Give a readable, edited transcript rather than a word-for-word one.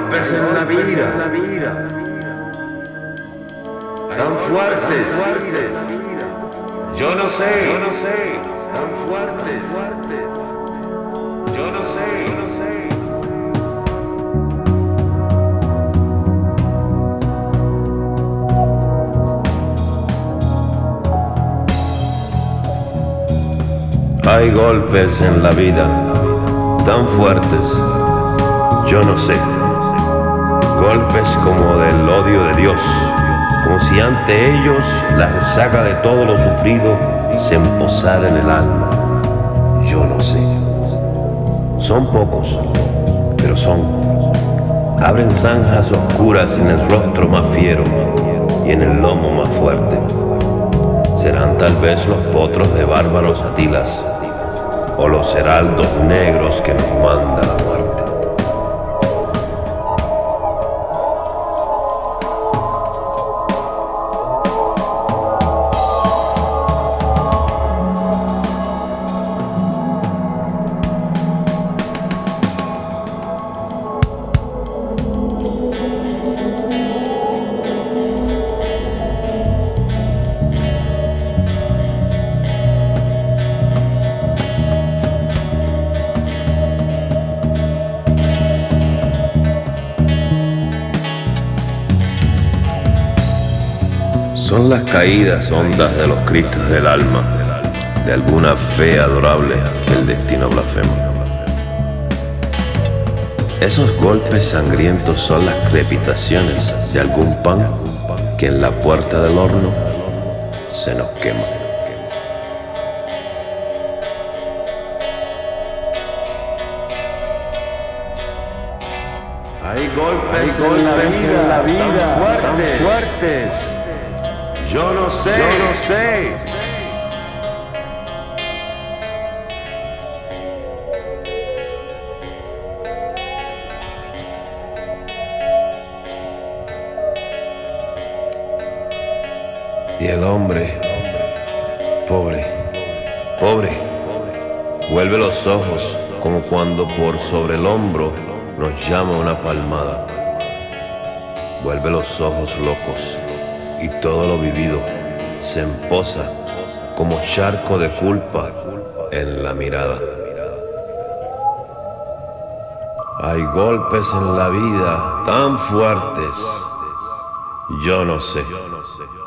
golpes en la vida tan fuertes, yo no sé, tan fuertes, yo no sé. Hay golpes en la vida tan fuertes, yo no sé. Golpes como del odio de Dios, como si ante ellos la resaca de todo lo sufrido se emposara en el alma. Yo no sé. Son pocos, pero son. Abren zanjas oscuras en el rostro más fiero y en el lomo más fuerte. Serán tal vez los potros de bárbaros Atilas, o los heraldos negros que nos manda la muerte. Son las caídas hondas de los cristos del alma, de alguna fe adorable que el destino blasfema. Esos golpes sangrientos son las crepitaciones de algún pan que en la puerta del horno se nos quema. Hay golpes en la vida tan fuertes. Yo no sé. Y el hombre, pobre, vuelve los ojos como cuando por sobre el hombro nos llama una palmada. Vuelve los ojos locos. Y todo lo vivido se emposa como charco de culpa en la mirada. Hay golpes en la vida tan fuertes, yo no sé.